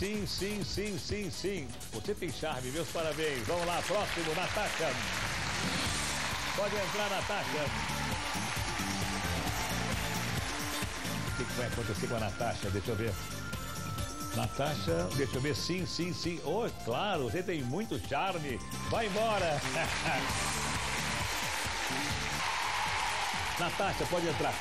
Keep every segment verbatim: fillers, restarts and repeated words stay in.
sim, sim, sim, sim, sim. Você tem charme, meus parabéns. Vamos lá, próximo, Natasha. Pode entrar, Natasha. O que, que vai acontecer com a Natasha? Deixa eu ver. Natasha, deixa eu ver. Sim, sim, sim. Oh, claro, você tem muito charme. Vai embora. Natasha, pode entrar.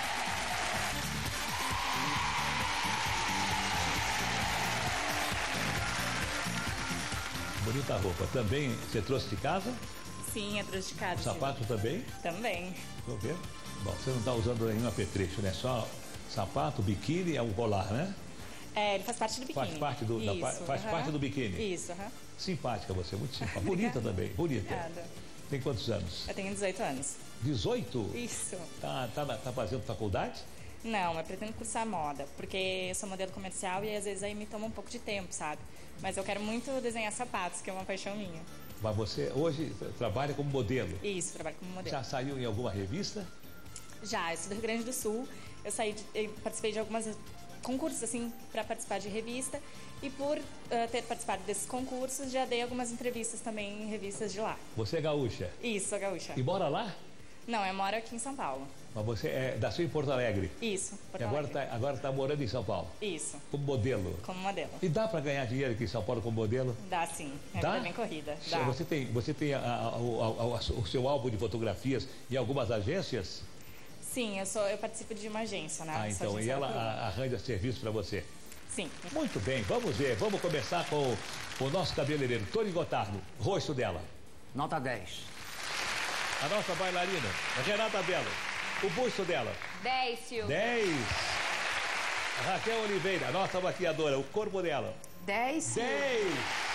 Bonita roupa. Também, você trouxe de casa? Sim, eu trouxe de casa. O sapato sim. Também? Também. Vou ver. Bom, você não está usando nenhum apetrecho, né? Só sapato, biquíni, é um colar, né? É, ele faz parte do biquíni. Faz parte do, Isso, da, faz uhum. parte do biquíni? Isso, aham. Uhum. Simpática você, muito simpática. Bonita também, bonita. Obrigada. Tem quantos anos? Eu tenho dezoito anos. dezoito? Isso. Tá, tá, tá fazendo faculdade? Não, eu pretendo cursar moda, porque eu sou modelo comercial e às vezes aí me toma um pouco de tempo, sabe? Mas eu quero muito desenhar sapatos, que é uma paixão minha. Mas você hoje trabalha como modelo? Isso, trabalho como modelo. Já saiu em alguma revista? Já, eu sou do Rio Grande do Sul. Eu saí de, eu participei de algumas concursos assim para participar de revista e por uh, ter participado desses concursos já dei algumas entrevistas também em revistas de lá. Você é gaúcha? Isso, sou gaúcha. E mora lá? Não, eu moro aqui em São Paulo. Mas você é da sua em Porto Alegre? Isso, Porto e agora Alegre. Tá, agora está morando em São Paulo? Isso. Como modelo? Como modelo. E dá para ganhar dinheiro aqui em São Paulo como modelo? Dá sim, é dá? bem corrida. Dá. Você tem, você tem a, a, a, a, o seu álbum de fotografias em algumas agências? Sim, eu, sou, eu participo de uma agência, né? Ah, então, e ela a, arranja serviço para você? Sim. Muito bem, vamos ver, vamos começar com o, o nosso cabeleireiro, Tony Gotardo, rosto dela. Nota dez. A nossa bailarina, a Renata Belo, o busto dela. dez, Silvio. dez. A Raquel Oliveira, a nossa maquiadora, o corpo dela. dez, Silvio. dez.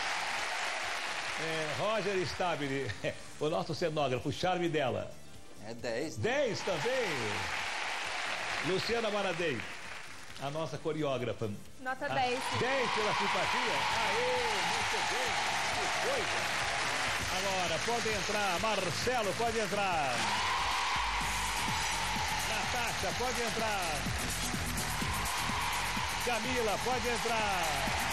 É, Roger Stabile, o nosso cenógrafo, o charme dela. É dez. dez também. Luciana Maradei, a nossa coreógrafa. Nota a dez. dez pela simpatia. Aê, muito bem. Que coisa. Agora, pode entrar. Marcelo, pode entrar. Natasha, pode entrar. Camila, pode entrar.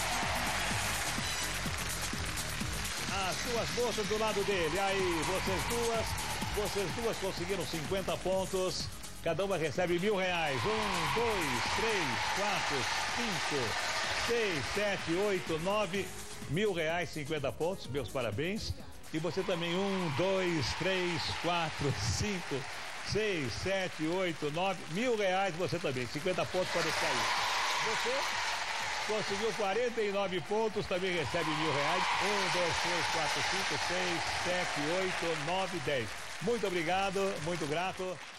As suas moças do lado dele. Aí, vocês duas. Vocês duas conseguiram cinquenta pontos. Cada uma recebe mil reais. Um, dois, três, quatro, cinco, seis, sete, oito, nove. Mil reais, cinquenta pontos. Meus parabéns. E você também. Um, dois, três, quatro, cinco, seis, sete, oito, nove. Mil reais você também. cinquenta pontos para sair. Você conseguiu quarenta e nove pontos, também recebe mil reais. Um, dois, três, quatro, cinco, seis, sete, oito, nove, dez. Muito obrigado, muito grato.